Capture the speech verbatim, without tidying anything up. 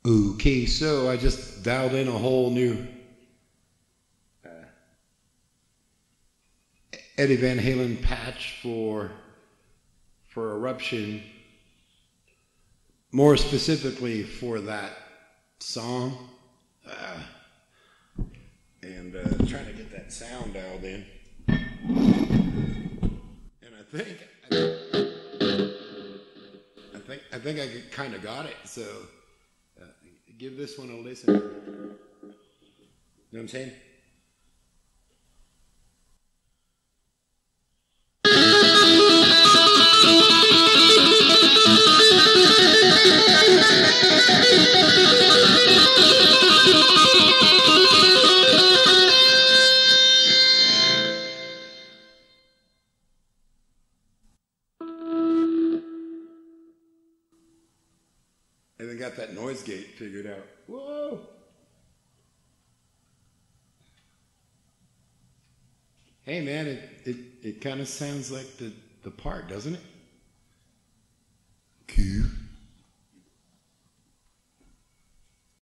Okay, so I just dialed in a whole new uh, Eddie Van Halen patch for for Eruption, more specifically for that song, uh, and uh, trying to get that sound dialed in. And I think I, I think I think I kind of got it. So. Uh, give this one a listen. You know what I'm saying? And then got that noise gate figured out. Whoa! Hey man, it it, it kind of sounds like the, the part, doesn't it? Q.